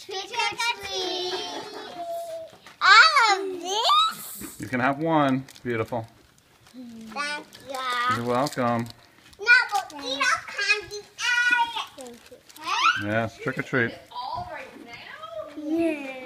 Trick or treat. All of this? You can have one. It's beautiful. Thank you. You're welcome. No, but you don't candy ate it. Yes, trick or treat. All right now? Yeah.